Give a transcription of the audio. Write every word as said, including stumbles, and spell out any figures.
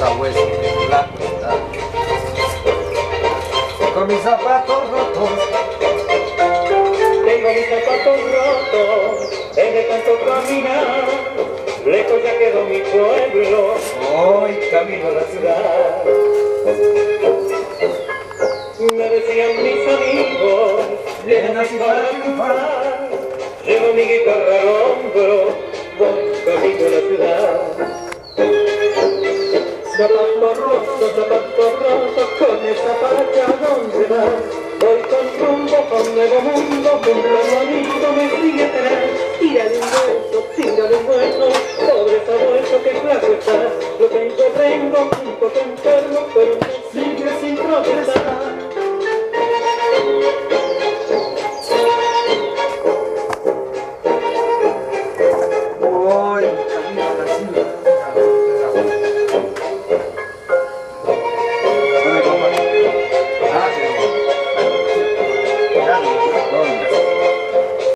sabuesos de la ciudad. Con mis zapatos rotos, tengo mis zapatos rotos, en el tanto caminar, lejos ya quedó mi pueblo, hoy camino a la ciudad. Me decían mis amigos, llenas para triunfar, llevo mi guitarra al hombro, voy camino a la ciudad. Zapatos rotos, zapatos rotos, con esa paracha donde vas, voy con rumbo, con nuevo mundo, un nuevo amigo me sigue atrás, tírale un hueso, tírale un hueso, pobre sabueso.